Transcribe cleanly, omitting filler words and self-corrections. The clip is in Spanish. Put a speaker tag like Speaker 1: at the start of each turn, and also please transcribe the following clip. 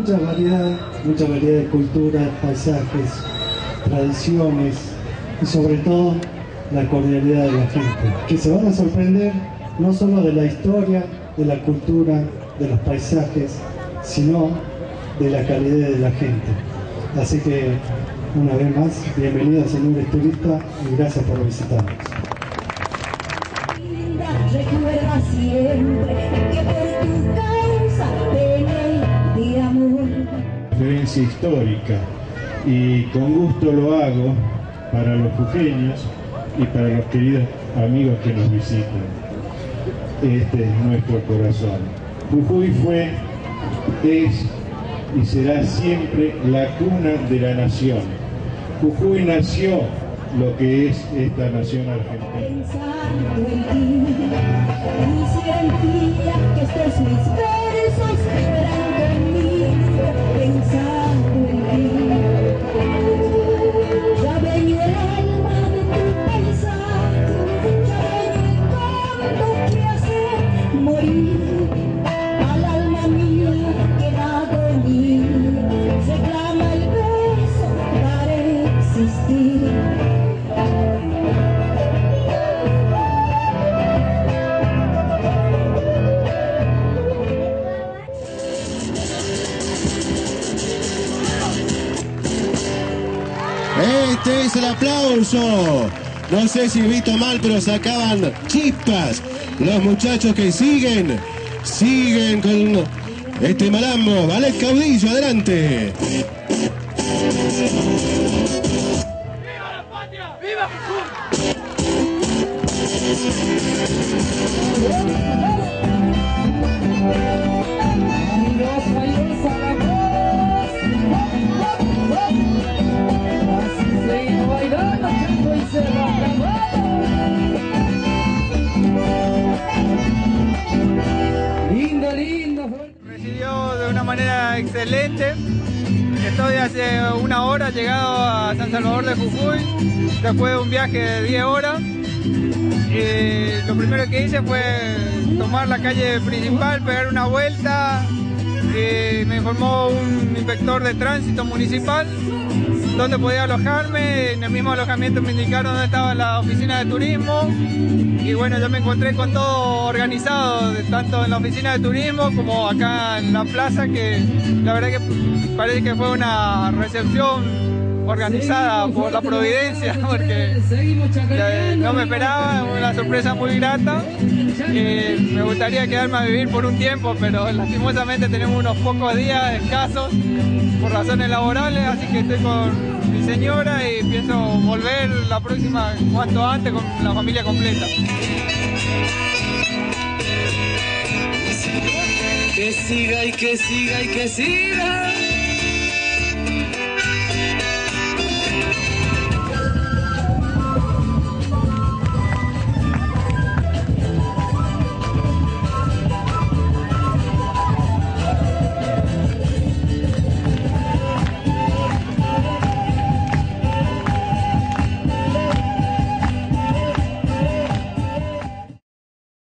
Speaker 1: mucha variedad de culturas, paisajes, tradiciones y sobre todo la cordialidad de la gente, que se van a sorprender no solo de la historia, de la cultura, de los paisajes, sino de la calidez de la gente. Así que, una vez más, bienvenidos señores turistas y gracias por visitarnos.
Speaker 2: Recuerda siempre que por tu causa tenéis de amor.
Speaker 3: Referencia histórica, y con gusto lo hago para los jujeños y para los queridos amigos que nos visitan. Este es nuestro corazón. Jujuy fue, es y será siempre la cuna de la nación. Jujuy nació lo que es esta nación argentina.
Speaker 2: Pensando en ti, quisiera en ti que estés mis versos esperando en mí, pensando en ti. Ya venía el alma de tu pensamiento, ya venía el canto que hace morir al alma mía que nada en mí reclama el beso para existir.
Speaker 4: Este es el aplauso. No sé si he visto mal, pero sacaban chispas. Los muchachos que siguen con este malambo. Ballet Caudillo, adelante.
Speaker 5: ¡Viva la patria! ¡Viva Jujuy!
Speaker 6: Recibió de una manera excelente. Estoy hace una hora llegado a San Salvador de Jujuy, después de un viaje de 10 horas. Lo primero que hice fue tomar la calle principal, pegar una vuelta. Me informó un inspector de tránsito municipal dónde podía alojarme. En el mismo alojamiento me indicaron dónde estaba la oficina de turismo. Y bueno, yo me encontré con todo organizado, tanto en la oficina de turismo como acá en la plaza, que la verdad que parece que fue una recepción organizada por la Providencia, porque no me esperaba, una sorpresa muy grata. Me gustaría quedarme a vivir por un tiempo, pero lastimosamente tenemos unos pocos días escasos por razones laborales, así que estoy con mi señora y pienso volver la próxima cuanto antes con la familia completa.
Speaker 7: Que siga y que siga y que siga.